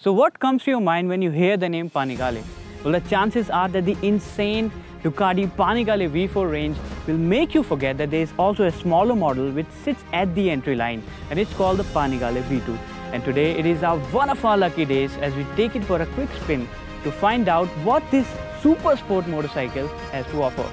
So what comes to your mind when you hear the name Panigale? Well, the chances are that the insane Ducati Panigale V4 range will make you forget that there is also a smaller model which sits at the entry line, and it's called the Panigale V2. And today it is one of our lucky days as we take it for a quick spin to find out what this super sport motorcycle has to offer.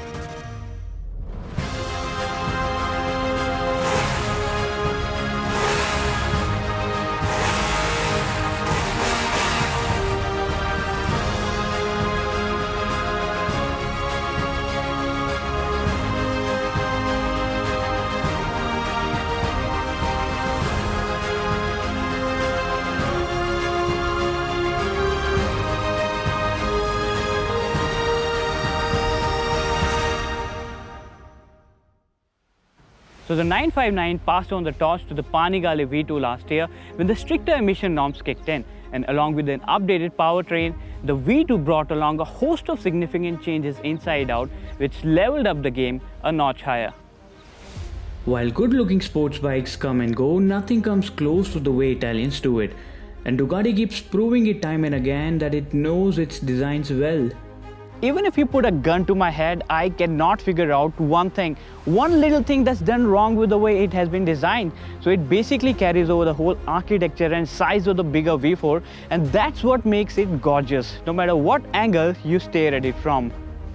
So the 959 passed on the torch to the Panigale V2 last year when the stricter emission norms kicked in, and along with an updated powertrain, the V2 brought along a host of significant changes inside out which leveled up the game a notch higher. While good-looking sports bikes come and go, nothing comes close to the way Italians do it, and Ducati keeps proving it time and again that it knows its designs well. Even if you put a gun to my head, I cannot figure out one little thing that's done wrong with the way it has been designed. So it basically carries over the whole architecture and size of the bigger V4, and that's what makes it gorgeous, no matter what angle you stare at it from.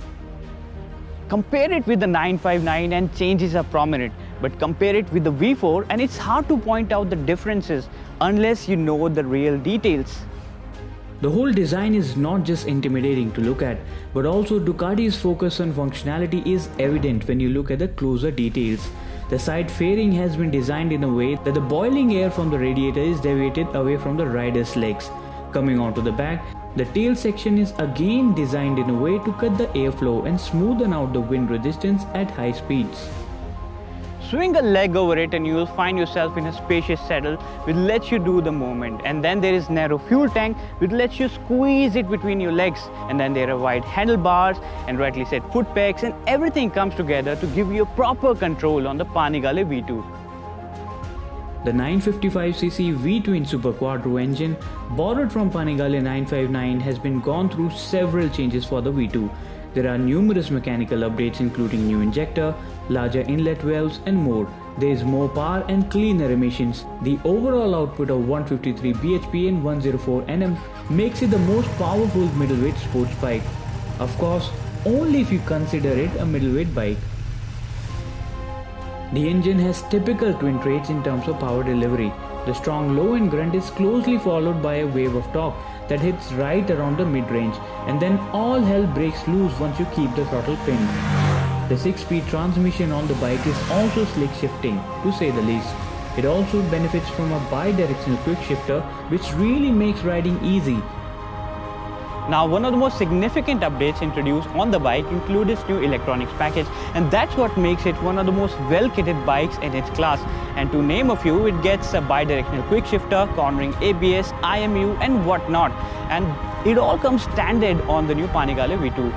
Compare it with the 959 and changes are prominent, but compare it with the V4 and it's hard to point out the differences unless you know the real details. The whole design is not just intimidating to look at, but also Ducati's focus on functionality is evident when you look at the closer details. The side fairing has been designed in a way that the boiling air from the radiator is deviated away from the rider's legs. Coming onto the back, the tail section is again designed in a way to cut the airflow and smoothen out the wind resistance at high speeds. Swing a leg over it and you will find yourself in a spacious saddle which lets you do the movement, and then there is narrow fuel tank which lets you squeeze it between your legs, and then there are wide handlebars and rightly set foot pegs, and everything comes together to give you proper control on the Panigale V2. The 955cc V-twin Super Quattro engine borrowed from Panigale 959 has been gone through several changes for the V2. There are numerous mechanical updates including new injector, larger inlet valves and more. There is more power and cleaner emissions. The overall output of 153 bhp and 104 Nm makes it the most powerful middleweight sports bike. Of course, only if you consider it a middleweight bike. The engine has typical twin traits in terms of power delivery. The strong low-end grunt is closely followed by a wave of torque that hits right around the mid-range, and then all hell breaks loose once you keep the throttle pinned. The 6-speed transmission on the bike is also slick shifting, to say the least. It also benefits from a bi-directional quick shifter which really makes riding easy. Now, one of the most significant updates introduced on the bike include its new electronics package, and that's what makes it one of the most well-kitted bikes in its class. And to name a few, it gets a bi-directional quick shifter, cornering ABS, IMU and whatnot. And it all comes standard on the new Panigale V2.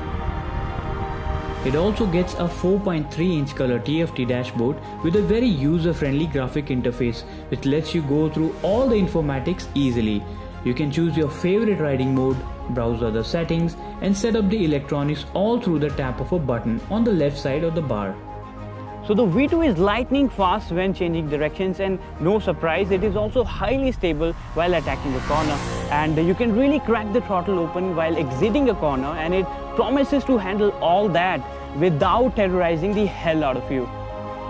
It also gets a 4.3-inch color TFT dashboard with a very user-friendly graphic interface which lets you go through all the informatics easily. You can choose your favorite riding mode, browse other settings and set up the electronics all through the tap of a button on the left side of the bar. So the V2 is lightning fast when changing directions, and no surprise, it is also highly stable while attacking a corner, and you can really crack the throttle open while exiting a corner, and it promises to handle all that without terrorizing the hell out of you.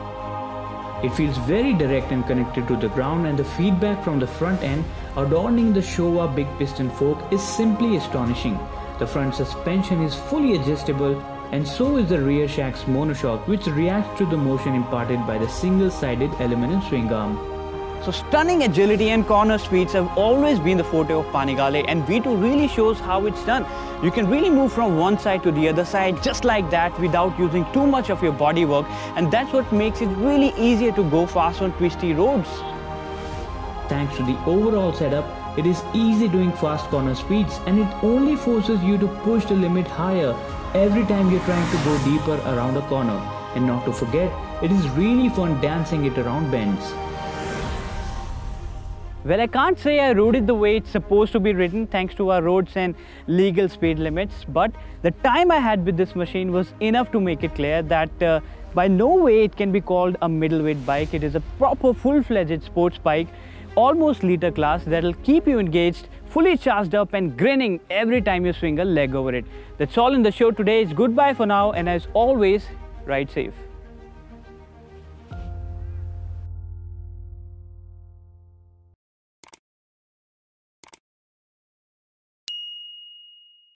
It feels very direct and connected to the ground, and the feedback from the front end adorning the Showa big piston fork is simply astonishing. The front suspension is fully adjustable, and so is the rear shack's monoshock, which reacts to the motion imparted by the single-sided aluminum swing arm. So stunning agility and corner speeds have always been the forte of Panigale, and V2 really shows how it's done. You can really move from one side to the other side just like that without using too much of your body work, and that's what makes it really easier to go fast on twisty roads. Thanks to the overall setup, it is easy doing fast corner speeds, and it only forces you to push the limit higher every time you're trying to go deeper around a corner. And not to forget, it is really fun dancing it around bends. Well, I can't say I rode it the way it's supposed to be ridden thanks to our roads and legal speed limits, but the time I had with this machine was enough to make it clear that by no way it can be called a middleweight bike. It is a proper full-fledged sports bike, almost liter class, that'll keep you engaged, fully charged up and grinning every time you swing a leg over it. That's all in the show today. It's goodbye for now, and as always, ride safe.